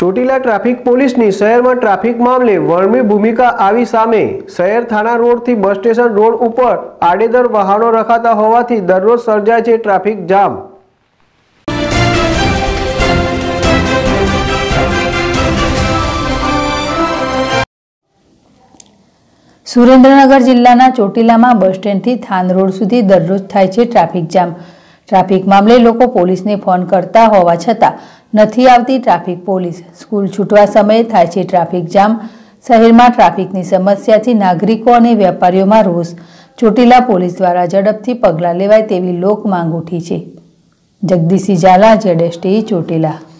Chotila traffic પોલીસની શહેરમાં traffic મામલે વણમી ભૂમિકા આવી સામે શહેર થાણા રોડથી બસ સ્ટેશન રોડ ઉપર આડેધડ વાહનો રખાતા હોવાથી દરરોજ સર્જાય છે ટ્રાફિક જામ। સુરેન્દ્રનગર જિલ્લાના ચોટીલામાં બસ સ્ટેન્ડથી થાન રોડ સુધી દરરોજ થાય છે ટ્રાફિક જામ। ટ્રાફિક મામલે લોકો પોલીસને ફોન કરતા હોવા છતાં નથી આવતી ટ્રાફિક પોલીસ। સ્કૂલ છૂટવા સમયે થાય છે ટ્રાફિક જામ। શહેરમાં ટ્રાફિકની સમસ્યાથી નાગરિકો અને વેપારીઓમાં રોષ। ચોટીલા પોલીસ દ્વારા ઝડપથી પગલાં લેવાય તેવી લોક માંગ ઉઠી છે। જગદીશસિંહ ઝાલા, ZST ચોટીલા।